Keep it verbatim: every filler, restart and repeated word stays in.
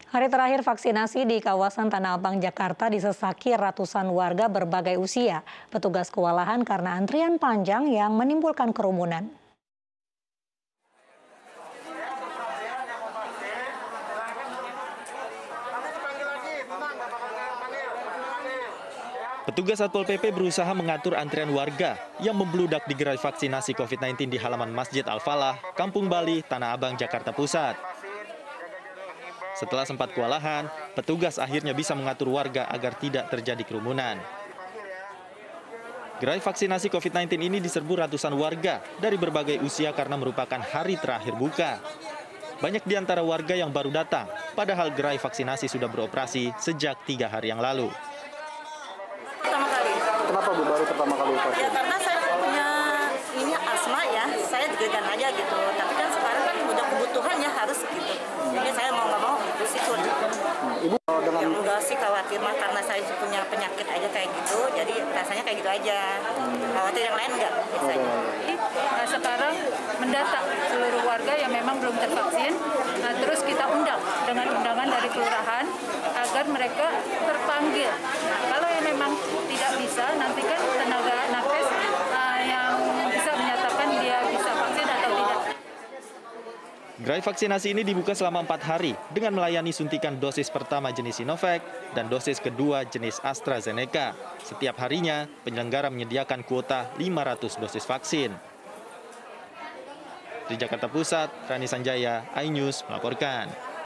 Hari terakhir vaksinasi di kawasan Tanah Abang, Jakarta disesaki ratusan warga berbagai usia. Petugas kewalahan karena antrian panjang yang menimbulkan kerumunan. Petugas Satpol P P berusaha mengatur antrian warga yang membludak di gerai vaksinasi COVID sembilan belas di halaman Masjid Al-Falah, Kampung Bali, Tanah Abang, Jakarta Pusat. Setelah sempat kewalahan, petugas akhirnya bisa mengatur warga agar tidak terjadi kerumunan. Gerai vaksinasi COVID sembilan belas ini diserbu ratusan warga dari berbagai usia karena merupakan hari terakhir buka. Banyak di antara warga yang baru datang, padahal gerai vaksinasi sudah beroperasi sejak tiga hari yang lalu. Pertama kali. Kenapa Bu baru pertama kali vaksin? Ya karena saya punya ini asma ya, saya deg-degan aja gitu. Tapi kan sekarang kan udah kebutuhan ya harus gitu. Jadi saya mau nggak mau harus ikut. Ibu dengan Ya enggak sih khawatir mah karena saya punya penyakit aja kayak gitu. Jadi rasanya kayak gitu aja. Khawatir yang lain enggak biasanya. Nah, sekarang mendata seluruh warga yang memang belum tervaksin. Nah, terus kita undang dengan undangan dari kelurahan agar mereka terpanggil. Nah, kalau yang memang tidak bisa, nanti kan tenaga nakes uh, yang bisa menyatakan dia bisa vaksin atau tidak. Gerai vaksinasi ini dibuka selama empat hari dengan melayani suntikan dosis pertama jenis Sinovac dan dosis kedua jenis AstraZeneca. Setiap harinya, penyelenggara menyediakan kuota lima ratus dosis vaksin. Di Jakarta Pusat, Rani Sanjaya, iNews melaporkan.